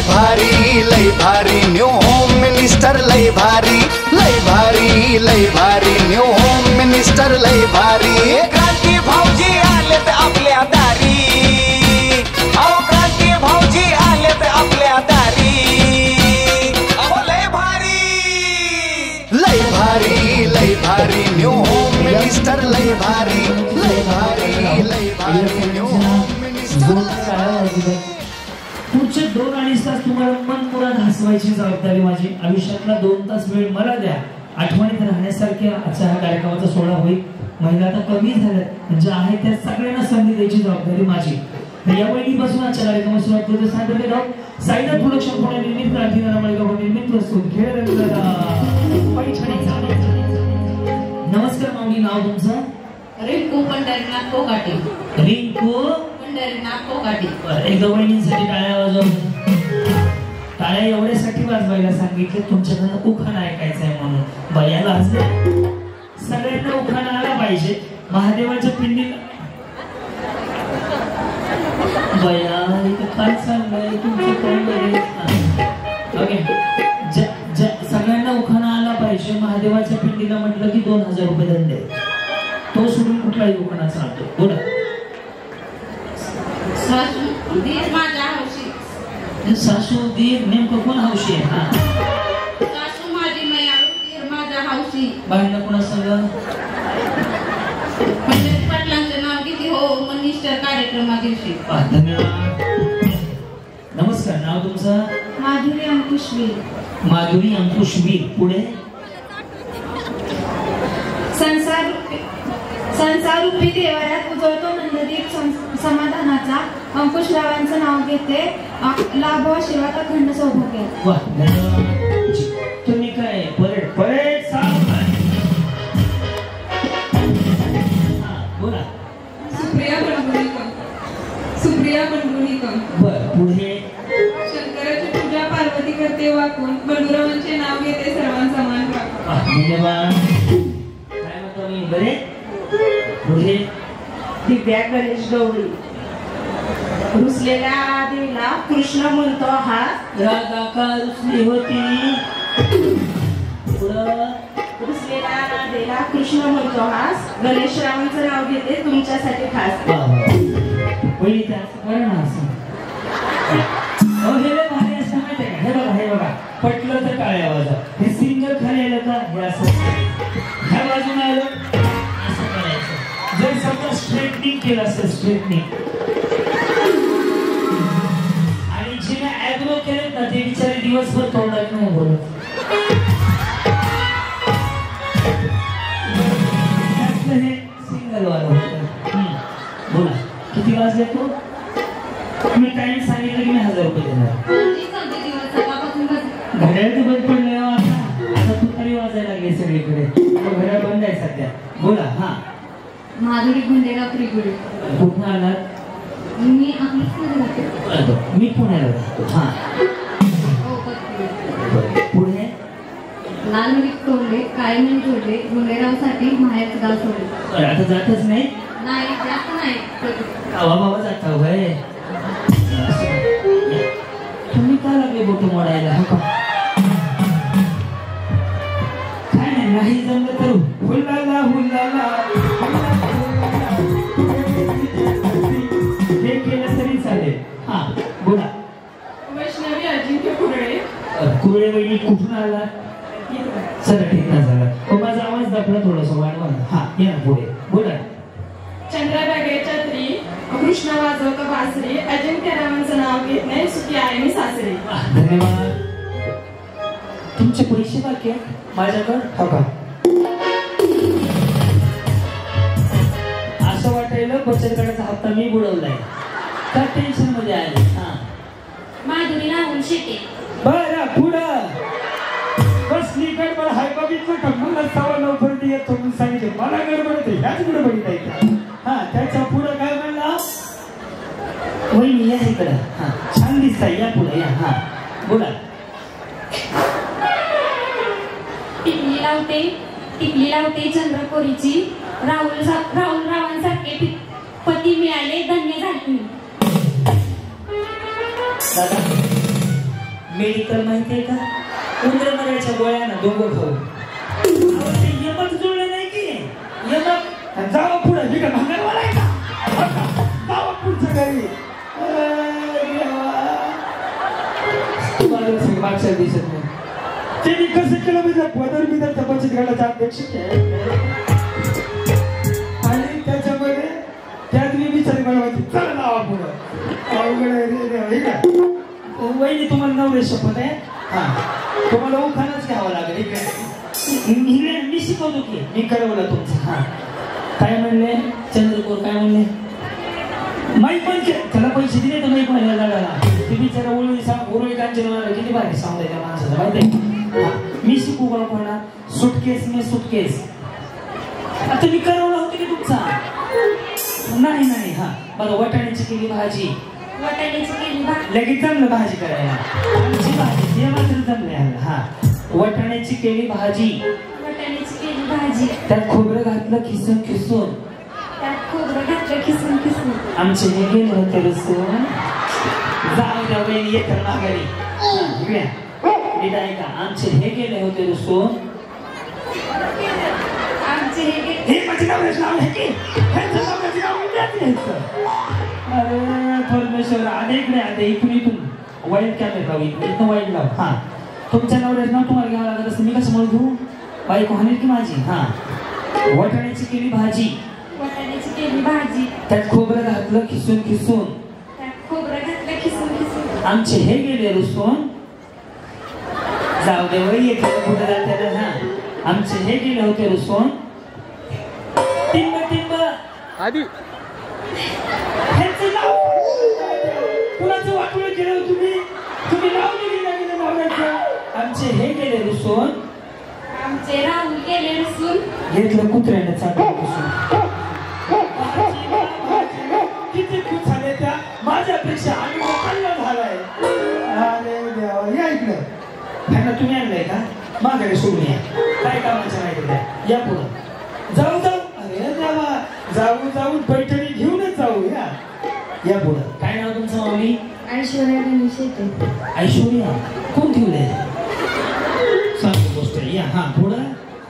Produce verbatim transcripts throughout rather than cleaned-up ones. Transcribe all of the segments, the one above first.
भारी लय भारी न्यू होम मिनिस्टर लय भारी लय भारी लय भारी न्यू होम मिनिस्टर लय भारी क्रांती भाऊजी आलेत आपल्या दारी अहो क्रांती भाऊजी आलेत आपल्या दारी अहो लय भारी लय भारी लय भारी न्यू होम मिनिस्टर लय भारी लय भारी लय भारी न्यू होम मिनिस्टर पुढचे दोन अडीच तास तुम्हाला मनमुराद हसवायची जबाबदारी माझी आयुष्यातला दोन तास वेळ मला द्या आठवणीत राहण्यासारख्या आजच्या हा कार्यक्रमाचा सोहळा होईल महिला आता कमी झाल्यात म्हणजे आहे त्या सगळ्यांना संधी द्यायची जबाबदारी माझी तर या वहिनीपासून आजच्या कार्यक्रमात सुरुवात करतो सांगते गाव साईनाथ प्रोडक्शन पुणे निर्मित क्रांतीनारा मालिका निर्मित प्रस्तुत खेळ नमस्कार माऊली नाव तुमचं रिंकू पंढरीनाथ कोकाटे रिंकू पंढरीनाथ कोकाटे एकदा वहिनींसाठी टाळ्या वाजव टाळ्या एवढ्यासाठी वाजवायला सांगितलं तुमच्याकडनं उखाणा ऐकायचा आहे म्हणून बयाला हसले सगळ्यांना उखाणा आला पाहिजे महादेवाच्या पिंडीला बया इथं काय चाललंय तुमचं कोण ओके सगळ्यांना उखाणा आला पाहिजे महादेवाच्या पिंडीला म्हटलं की दोन हजार रुपये दंड आहे तो सोडून कुठलाही उखाणा चालतो बोला सासू दीर माझ्या हौशी सासू दीर नेमकं कोण हौशी आहे हा सासू माझी मयाळू दीर माझ्या हौशी बाहेर कोणा सगळं पंडित पाटलांचं नाव किती हो मिनिस्टर कार्यक्रमा दिवशी धन्यवाद नमस्कार नाव तुमचं माधुरी अंकुशवीर माधुरी अंकुशवीर पुढे संसार संसार रूपी देवाऱ्यात उजळतो नंददीप समाधानाचा अंकुशरावांचं नाव घेते लाभ आशीर्वाद अखंड सौभाग्य वाह धन्यवाद तुम्ही काय परेड परेड बोला सुप्रिया बंडुनीकम सुप्रिया बंडुनीकम बर पुढे शंकराची पूजा पार्वती करते वाकून बंडुरावांचे नाव घेते सर्वांचा मान राखून धन्यवाद काय म्हणतो मी बरे पुढे दिव्या गणेश गौरी रुसलेल्या देवीला कृष्ण म्हणतो हा राधा का रुसली होती पुढं रुसलेल्या देवीला कृष्ण म्हणतो हास गणेशरावांचं नाव घेते तुमच्यासाठी खास पहिली त्याच करा ना असं अहो हे लय भारी असं माहिती आहे का हे बघा हे बघा पटलं तर टाळ्या वाजवा हे सिंगल खाली आलं का हे असं ह्या बाजूने आलं असं करायचं जर समजा स्ट्रेटनिंग केलं असं स्ट्रेटनिंग आणि जिने ॲग्रो केलं ना ते बिचारे दिवसभर तोंडात नाही बोलत हे सिंगल वाला होतं बोला किती वाजले तू मी टाइम सांगितलं की मी हजार रुपये देणार घड्याळ तर बंद पडलंय आता आता तू तरी वाजायला लागली सगळीकडे घड्याळ बंद आहे सध्या बोला हा माधुरी गुंडेगाव त्रिपुरी कुठं आलात मी आपली मी पुण्याला राहतो हा पुढे लालमणी टोले कायमी जोडले गुंडेगावसाठी माहेरचं गाव सोडले आता जातच नाही नाही जास्त नाही बाबा बाबा जाता वय तुम्ही का लागले बोट मोडायला हो का काय नाही नाही जमलं तर हुल्लाला हुल्लाला हे केलं तरी चालेल हा बोला वैष्णवी अजिंक्य कुरळे कुरळे वहिनी कुठून आला सर ठीक ना झाला माझा आवाज दाखला थोडासा वाढवा हा या पुढे बोला चंद्रबागे छत्री कृष्ण वाजवतो बासरी अजिंक्यरावांचं नाव घेत नाही सुखी आहे मी सासरी धन्यवाद तुमचे पैसे बाकी आहेत माझ्याकडे हो का असं वाटायला बचत गटाचा हप्ता मी बुडवलाय का टेन्शन मध्ये आले हा माधुरी राहुल शेटे बरं पुढं बसली गडबड हाय बघितलं का मला सव्वा नऊ पर्यंत येतो म्हणून सांगितलं मला गडबड होते ह्याच गडबडीत आहे हा त्याच्या पुढं काय म्हणला वहिनी या इकडं हा छान दिसताय या पुढे या हा बोला टिकली लावते टिकली लावते चंद्रकोरीची राहुल राहुल रावांसारखे पती मिळाले धन्य झाले दादा मेडिकल माहितीये का? उंदर मरायच्या गोळ्यानं डोंगर खाऊ यमक जुळलं नाही की यमक जावं पुढे मी का भांगर बोलायचा जावं पुढचं घरी तुम्हाला मागच्या दिसत नाही त्यांनी कसं केलं म्हणजे पदर बिदर बचत गटाचा अध्यक्ष आणि त्याच्यामध्ये त्यात मी विचार बनवायची चला नावा पुढं अवघड वहिनी तुम्हाला नवरे शपथ आहे हा तुम्हाला उखाणच घ्यावं लागेल इकडे मी शिकवतो की मी करवलं तुमचं हा काय म्हणले चंद्रपूर काय म्हणले माईक पण त्याला पैसे दिले तर माईक म्हणल्या जागाला ते बिचारा उरळी सांग उरळी कांची किती भारी सांगताय त्या माणसाला माहिती मी शिकू का कोणा सुटकेस मी सुटकेस आता मी करवलं होतं की तुमचा नाही नाही हा बघा वाटाण्याची केली भाजी वाटाण्याची केली भाजी लगेच जमलं भाजी करायला आमची भाजी ते मात्र जमले हा वाटाण्याची केली भाजी वाटाण्याची केली भाजी त्यात खोबरं घातलं खिसून खिसून त्यात खोबरं घातलं खिसून खिसून आमचे हे गेले होते रसून जाऊ द्या वहिनी येतात माघारी आहे का आमचे हे गेले होते रसून आमचे हे हे माझे नवऱ्याचं नाव आहे की ह्यांचं नवऱ्याचं नाव इंडियात घ्यायचं अरे परमेश्वर आधे इकडे आधे इथून इथून वाईट कॅमेरा लावू इथं वाईट लाव हा तुमच्या नवऱ्याचं नाव तुम्हाला घ्यावं लागत असतं मी कसं म्हणून घेऊ बाईक हाणेल की माझी हा वाटाण्याची केली भाजी वाटाण्याची केली भाजी त्यात खोबरं घातलं खिसून खिसून त्यात खोबरं घातलं खिसून खिसून आमचे हे गेले रुसून जाऊ दे वय येते कुठं जाते हा आमचे हे गेले होते रुसून टिंब टिंब आधी ह्यांचं नाव कुणाचं वाटोळं केलं तुम्ही तुम्ही नाव लिहिलं गेलं नवऱ्याचं आमचे हे गेले रुसून आमचे राहुल गेले रुसून घेतलं कुत्र्याने चाटलं रुसून किती खुश झाले त्या माझ्यापेक्षा आणि मोठा झालाय अरे देवा या इकडं ह्यांना तुम्ही आणलंय का माघारी सोडून या काय कामाच्या नाही द्या या पुढं जाऊ जाऊ अरे देवा जाऊ जाऊ पैठणी घेऊनच जाऊ या या पुढं काय नाव तुमचं माऊली ऐश्वर्या गणेश येते ऐश्वर्या कोण ठेवलंय सांग गोष्ट या हा पुढं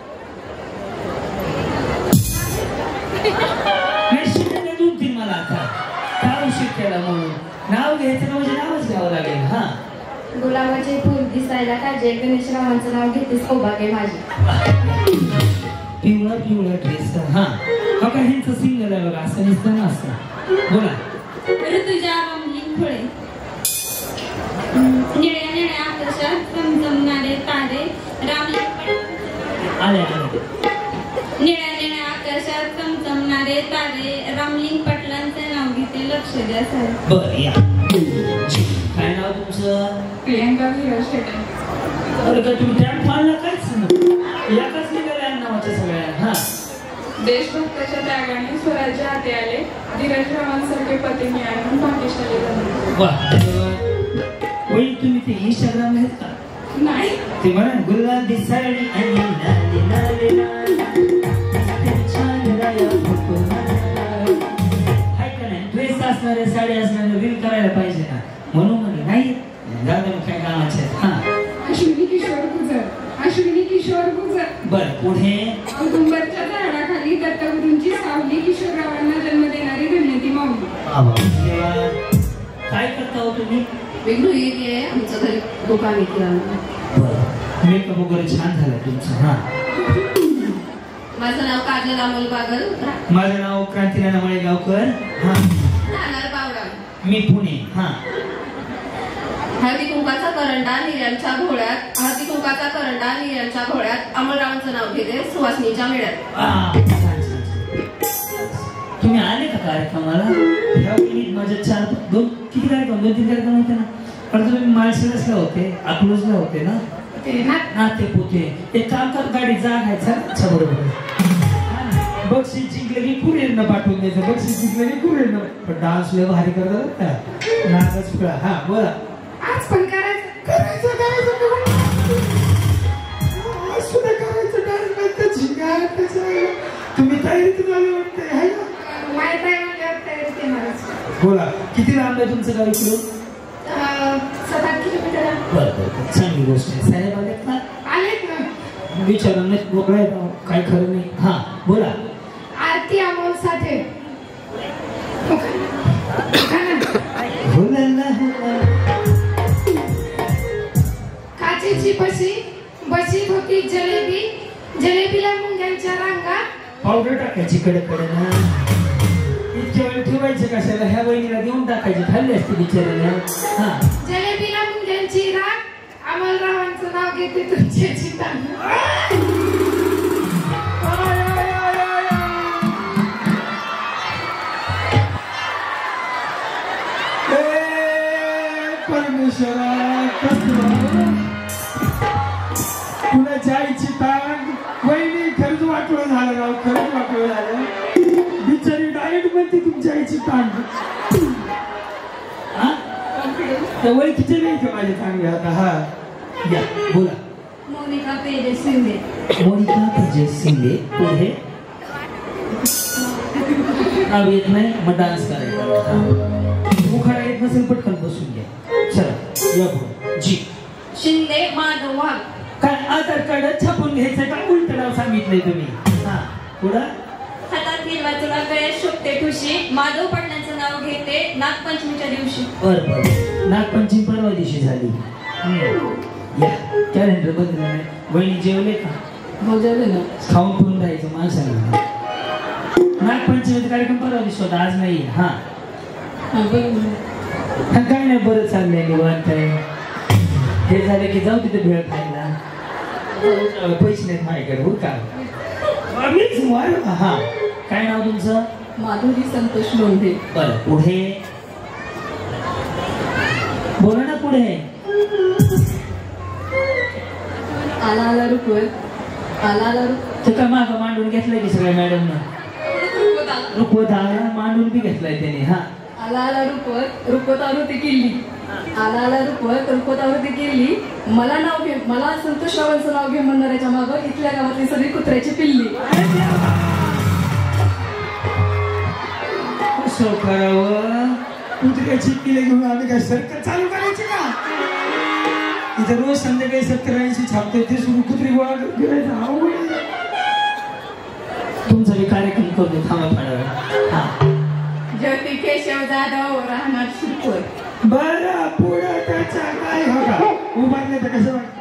दोन तीन मला आता काय उशीर केला म्हणून नाव घ्यायचं म्हणजे नावच घ्यावं लागेल हा गुलाबाचे फुल दिसायला काजल गणेशरावांचं नाव घेतेस सौभाग्य माझी पिवळा पिवळा ड्रेस हा बघा ह्यांचं सिंगल आहे बघा असं दिसतं ना असं बोला ऋतुजा रमलीन फुले निळ्या निळ्या आकाशात चमचमणारे तारे रामलिंग आले आले निळ्या निळ्या आकाशात चमचमणारे तारे रामलिंग पाटलांचे नाव घेते लक्ष द्या सर बर या काय नाव तुमचं प्रियंका विराज शेटे अरे का तुम्ही टॅप मारला काहीच याकाच निघाल्या नावाच्या सगळ्या हा देशभक्ताच्या त्यागाने स्वराज्य हाती आले धीरज रावांसारखे पती मिळाले भाग्यशाली झाले वा वही तुम्ही ते इंस्टाग्राम आहेत का नाही ते म्हणा गुलाबी साडी आणि लाली लाली लाली छान राया हाय का नाही ड्रेस असणारे साडी असणारे रील करायला पाहिजे ना म्हणून म्हणे नाही दादा काय कामाचे हा अश्विनी किशोर गुजर अश्विनी किशोर गुजर बर पुढे औदुंबरच्या झाडाखाली दत्तगुरूंची सावली किशोररावांना जन्म देणारी धन्यती माऊली काय करता हो तुम्ही वेगळी आहे आमचं घरी दुकान आहे किराणा मेकअप वगैरे छान झालं तुमचं हा माझं नाव काजल अमोल बागल माझं नाव क्रांतीनाना मळेगावकर हा राहणार बावडा मी पुणे हा हळदी कुंकाचा करंडा निर्यांच्या घोड्यात हळदी कुंकाचा करंडा निर्यांच्या घोड्यात अमररावांचं नाव घेते सुवासनीच्या मेळ्यात आ, छान, छान, छान. तुम्ही आले का कार्यक्रमाला ह्या वेळी माझ्या चार दोन किती कार्यक्रम दोन तीन कार्यक्रम होते ना पण तुम्ही माळशिरसला होते अकलूजला होते ना ते ना नाते पोते ते काम कर गाडी जा घ्यायचा अच्छा बरोबर बक्षीस जिंकले की कुरिअरनं पाठवून द्यायचं बक्षीस जिंकले की कुरिअरनं पण डान्स लय भारी करतात का नाचच फिरा हा बोला आज पण करायचं करायचं करायचं सुद्धा करायचं डान्स तुम्ही तयारीत झाले वाटते आहे ना माहित आहे म्हणजे ते महाराज बोला किती लांब आहे तुमचं गावी किलो सात आठ किलोमीटर बरं चांगली गोष्ट आहे. साहेब आलेत का? आलेत ना. विचारून मोकळा काय खरं नाही. हा बोला. आरती अमोल साठे. काचेची बशी बशीत होती जलेबी, जलेबीला मुंग्यांच्या रांगा. पावडर टाकायची कडे कडे ना. इतक्या वेळ ठेवायचे कशाला? ह्या बहिणीला देऊन टाकायची, खाल्ली असते बिचाऱ्याला. हा जलेबीला मुंग्यांची राग, अमलरावांचं नाव घेते तुमच्याची तांग. कुणाच्या आईची ताण वहिनी खरंच वाटलं झालं राव, खरंच वाटलं झालं. बिचारी डायरेक्ट म्हणते तुमच्या आईची ताण. त्या ओळखीचे नाही का माझे चांगले आता. हा या बोला. मोनिका तेजस शिंदे. मोनिका तेजस शिंदे. पुढे नाव येत नाही मग डान्स करायचा. उखाडा येत नसेल पटकन बसून घ्या. चला या पुढे. जी शिंदे माधव वाघ. काय आधार कार्ड छापून घ्यायचं का? उलट नाव सांगितलंय तुम्ही. हा पुढं. हातात हिरवा तुला गळ्यात शोभते ठुशी, माधव पाटलांचं नाव घेते नागपंचमीच्या दिवशी. बर बर. नागपंचमी परवा दिवशी झाली. या कॅलेंडर बदललं नाही. वहिनी जेवले का? हो जेवले ना. खाऊन पिऊन राहायचं माणसाला. नागपंचमीचा कार्यक्रम परवा दिवशी होता, आज नाही. हा काय नाही, बरं चाललंय निवांत आहे. हे झालं की जाऊ तिथे भेळ खायला. पैसे नाहीत माझ्याकडे हो का? हा काय नाव तुमचं? माधुरी संतोष लोंढे. बरं पुढे बोला ना. पुढे आला आला रुपवत. आला आला रुपवत. ते काय मागं मांडून घेतलंय की सगळ्या मॅडमनं? रुपवत आला मांडून बी घेतलाय त्याने. हा आला आला रुपवत रुपवत आवृत्ती किल्ली. आला आला रुपवत रुपवत आवृत्ती किल्ली. मला नाव घे, मला संतोष रावांचं नाव घे म्हणणाऱ्याच्या मागं इथल्या गावातली सगळी कुत्र्याची पिल्ली. कसं करावं? कुत्र्याची पिल्ले घेऊन आम्ही काय सरकार चालू करायची का? इथं रोज संध्याकाळी सत्तर ऐंशी छापते ते सुरू कुत्री गोळा फिरायचं. अवघड. तुमचा बी कार्यक्रम करतो थांबा फाडा. हा ज्योती केशव जाधव राहणार शिरपूर. बरं पुढं त्याच्या काय हो का? उभारले तर कसं वाटत?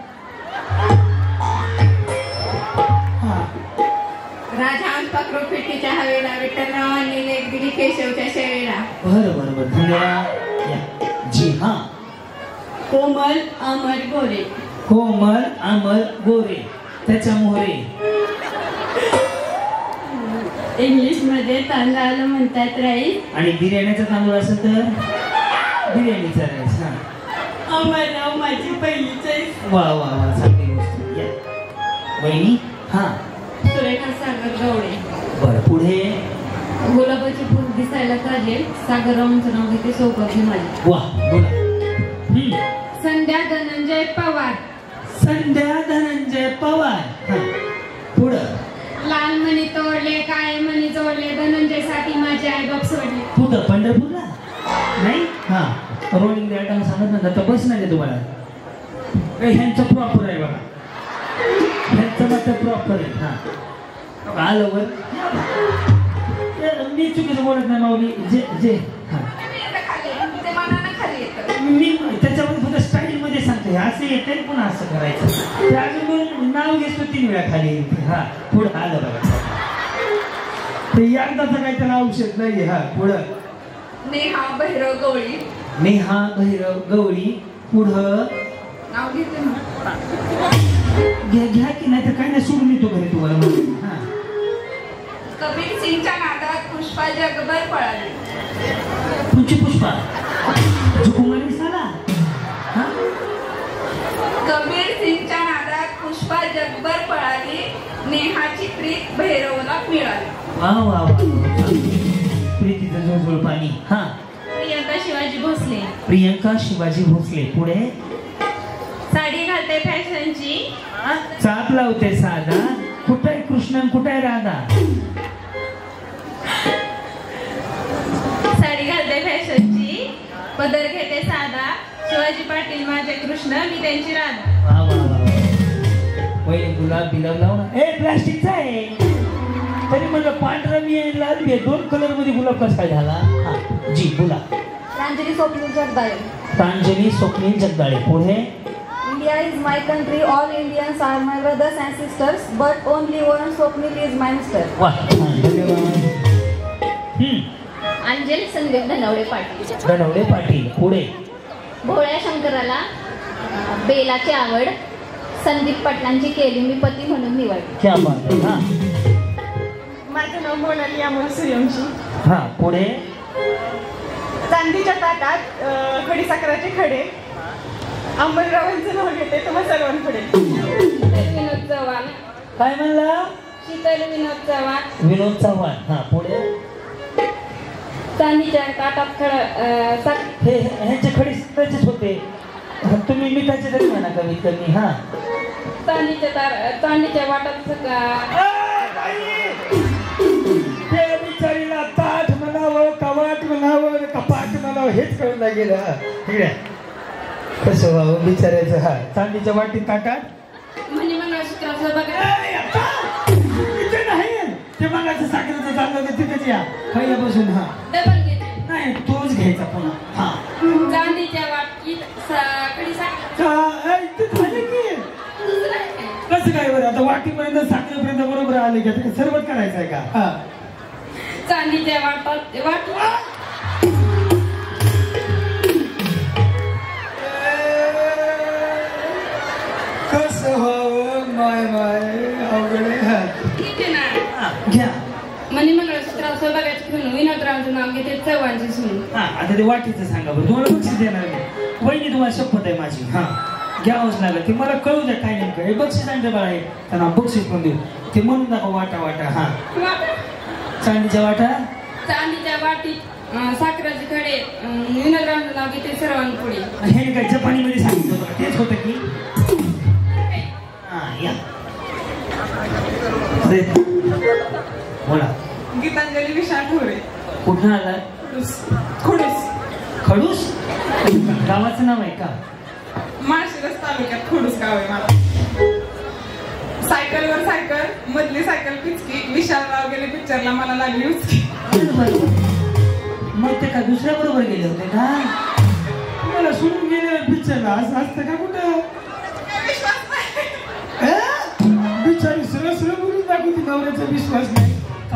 राजहंस पक्रोफिटीच्या हवेला विठ्ठलरावांनी लेख दिली केशवच्या शेवेला. बरं बरं बरं धन्यवाद. या जी हा. कोमल अमर गोरे. कोमल अमर गोरे. त्याच्या मोहरे. इंग्लिश मध्ये तांदळाला म्हणतात राईस. आणि बिर्याणीचा तांदूळ असेल तर बिर्याणीचा राईस. हा अमर नाव माझी पहिली चॉईस. वा वा वा चांगली गोष्ट. या वहिनी. हा सुरेखा सागर गवडे. बरं पुढे. गुलाबाची फुल दिसायला काढेल, सागररावांचं नाव घेते सौभाग्य माझी. वा बोला. संध्या धनंजय पवार. संध्या धनंजय पवार. हा पुढं. लाल मणी तोडले, काळे मणी जोडले, धनंजय साठी माझे आई बाप सोडले. कुठं? पंढरपूरला नाही. हा रोलिंग द्या सांगत ना तर बस नाही तुम्हाला. ह्यांचं प्रॉपर आहे बघा. ह्यांचं मात्र प्रॉपर आहे. हा आलं वर. मी चुकीचं बोलत नाही माऊली. जे जे हा मी त्याच्यामध्ये फक्त स्टाईल मध्ये सांगतो. असं येते पुन्हा असं करायचं. अजून नाव घेतो तीन वेळा खाली. हा पुढं आलं बघा. ते एकदाचं काही त्याला औषध नाही. हा पुढं. नेहा भैरव गवळी. नेहा भैरव गवळी. पुढं नाव घेते ना. घ्या घ्या की नाही तर काय नाही सोडून येतो घरी तुम्हाला. हा कबीर सिंगच्या नादात पुष्पा जगभर पळाली. तुमची पुष्पा झुकुमारी साला. हा कबीर सिंगच्या नादात पुष्पा जगभर पळाली, नेहाची प्रीत भैरवला मिळाली. वा वा वा. प्रीतीचं जोजोळ पाणी. हा प्रियंका शिवाजी भोसले. प्रियंका शिवाजी भोसले. पुढे. साडी घालते फॅशनची. चाप लावते साधा. कुठे कृष्ण कुठे राधा. साडी घालते फॅशनची, पदर घेते साधा, शिवाय शिवाजी पाटील माझे कृष्ण, मी त्यांची राधा. वा वा वा वहिनी गुलाब बिलाब लाव ना. ए प्लास्टिकचा आहे तरी म्हणलं पांढरा मी आहे लाल मी आहे, दोन कलर मध्ये गुलाब कसा काय झाला? हा जी बोला. प्रांजली स्वप्नील जगदाळे. प्रांजली स्वप्नील जगदाळे. पुढे. India is my country, all Indians are my brothers and sisters, but only one Swapnil is my mister. वा धन्यवाद. हम्म. अंजली संदीप धनवडे पाटील. धनवडे पाटील. पुढे. भोळ्या शंकराला अं, बेलाची आवड, संदीप पाटलांची केली मी पती म्हणून निवड. क्या बात आहे. हा माझं नाव मोनाली अमोल सूर्यवंशी. हा पुढे. चांदीच्या ताटात अं, खडीसाखराचे खडे, अंमलरावांचं नाव घेते तुम्हा सर्वांपुढे. विनोद चव्हाण. काय म्हणला? शीतल विनोद चव्हाण. विनोद चव्हाण. हा पुढे. चांदीच्या ताटात खड हे ह्यांचे खडी त्याचेच होते, तुम्ही मिठाचे तरी म्हणा कमीत कमी. हा चांदीच्या तार चांदीच्या वाटात बिचारीला ताट म्हणावं कवाट म्हणावं कपाट म्हणावं हेच कळून नाही गेलं. ठीक आहे कसं व्हावं बिचारायचं. हा चांदीच्या वाटीत ताटात म्हणे मंगळसूत्राचं बघा. ए, आता! इथे नाही ते मगाचं साखरेचं चाललं होतं तिथेच या पहिल्यापासून. हा डबल घेते. नाही तोच घ्यायचा पुन्हा. हा चांदीच्या वाटीत खडीसाखर. का ए, ते झालं की कसं काय बरं आता वाटीपर्यंत साखरेपर्यंत बरोबर आले का ते सर्वच करायचं आहे का? हा चांदीच्या वाटात वाट कसं व्हावं माय माय अवघड आहे. ठीक आहे ना. घ्या. म्हणे मंगळसूत्राचं बघायचं घेऊन विनोदरावांचं नाव घेते चव्हाणची सून. हा आता ते वाटीचं सांगा बरं. तुम्हाला बक्षीस देणार नाही वहिनी, तुम्हाला शपथ आहे माझी. हा घ्यावंच लागलं ते मला कळू द्या काय नेमकं. हे बक्षीस आणलं मला आहे त्यांना बक्षीस पण देऊ ते म्हणून दाखवा वाटा वाटा. हा चांदीच्या वाटा. चांदीच्या वाटीत अं, साखरेचे खडे, अं, विनोदरावांचं नाव घेते सर्वांपुढे. हे काय जपानीमध्ये सांगितलं बघा तेच होतं की. हा या अरे, बोला. गीतांजली विशाल ठोरे. कुठं आला? खुडूस. खडूस गावाचं नाव आहे का? माळशिरस तालुक्यात खुडूस गाव आहे मला. सायकलवर सायकल, मधली सायकल पिचकी, विशालराव गेले पिक्चरला मला लागली उचकी. मग ते का दुसऱ्या बरोबर गेले होते का? मला सोडून गेले पिक्चरला असं असतं का कुठं? बिचारी सरळ सरळ बोलून दाखवती नवऱ्याचा विश्वास नाही.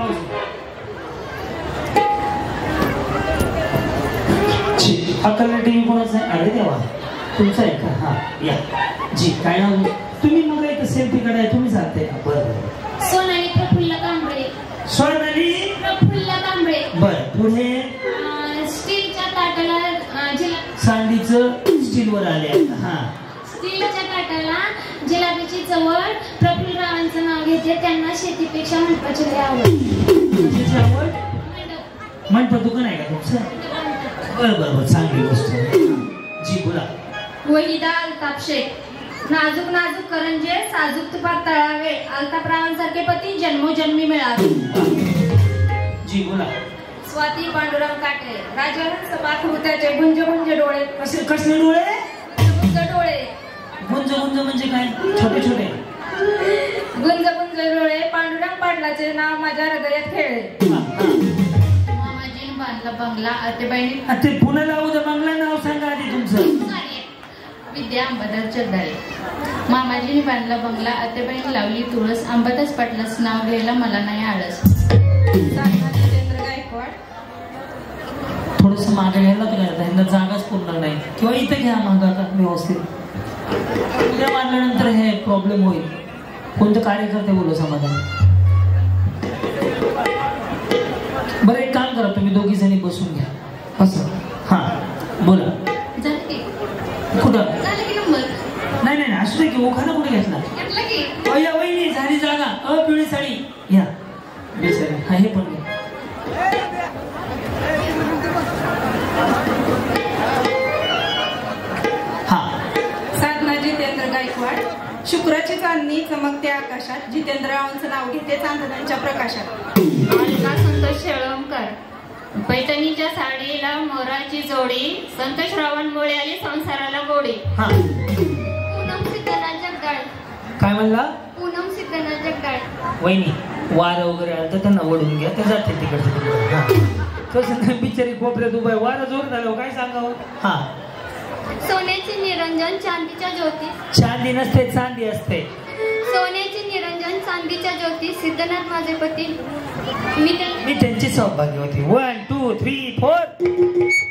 हा कलर टीव्ही कोणाचा आहे? अरे देवा तुमचा आहे का? हा या जी काय नाव? तुम्ही मग इथं सेल्फी काढाय तुम्ही सांगते का? बरं. सोनाली प्रफुल्ल कांबळे. सोनाली प्रफुल्ल कांबळे. बरं. पुढे. अं, स्टीलच्या ताटाला अं, जिला चांदीचं स्टीलवर आले आता. हा स्टीलच्या ताटाला जिलाबीची चवळ, प्रफुल्लरावांचं नाव घेते त्यांना शेतीपेक्षा महत्वाची लय आवड. कशाची आवड? मंडप दुकान आहे का तुमचं? बरं बरं बरं चांगली गोष्ट. जी बोला. वहिदा अल्ताफ शेख. नाजूक नाजूक करंजे, साजूक तुपात तळावे, अल्ताफरावांसारखे पती जन्मोजन्मी मिळावे. जी बोला. स्वाती पांडुरंग काटे. राजहंस सपाट होत्याचे गुंज गुंज डोळे. कसे कसले डोळे? गुंज डोळे. गुंज गुंज म्हणजे काय? छोटे छोटे गुंज गुंज डोळे. पांडुरंग पाटलाचे नाव माझ्या हृदयात खेळले. मामाजीने बांधला बंगला, आतेबाईंनी. ते पुण्याला लावू दे बंगला. नाव सांगा आधी तुमचं. विद्या अंबादास जगदाळे. मामाजीने बांधला बंगला, आतेबाईंनी लावली तुळस, अंबादास पाटलाचं नाव घ्यायला मला नाही आळस. जितेंद्र गायकवाड. थोडस मागे घ्यायला तर काय ह्यांना जागाच पूर्ण नाही किंवा इथे घ्या मागा का व्यवस्थित. उद्या मारल्यानंतर हे प्रॉब्लेम होईल. कोणतं कार्यकर्ते बोलू समाधान. बरं एक काम करा तुम्ही दोघी जणी बसून घ्या असं. हा बोला. झालं की? कुठं? झालं की नंबर? नाही नाही असू दे की. ओखाना कुठे घेतला? घेतलं की? अय्या वहिनी झाली जागा. अ पिवळी साडी घ्या बेचारी. हा हे पण घ्या. साधना जितेंद्र गायकवाड. शुक्राची चांदणी चमकते आकाशात, जितेंद्ररावांचं नाव घेते चांदण्यांच्या प्रकाशात. अलका संतोष शेळवणकर. बैठक पैठणीच्या साडीला मोराची जोडी, संत श्रावणमुळे आली संसाराला गोडी. हा पूनम सिद्धनाथ जगदाळे. काय म्हणला? पूनम सिद्धनाथ जगदाळे. वहिनी वारं वगैरे आलं तर त्यांना वडून घ्या, ते जाते तिकडचं तिकडे. कसं नाही बिचारी कोपऱ्यात उभा आहे, वारं जोर झालं काय सांगावं. हा सोन्याची निरंजन चांदीच्या ज्योती. चांदी नसते चांदी असते. सोन्याची निरंजन चांदीच्या ज्योती, सिद्धनाथ माझे पती. मी मी त्यांची सौभाग्यवती. One two three four.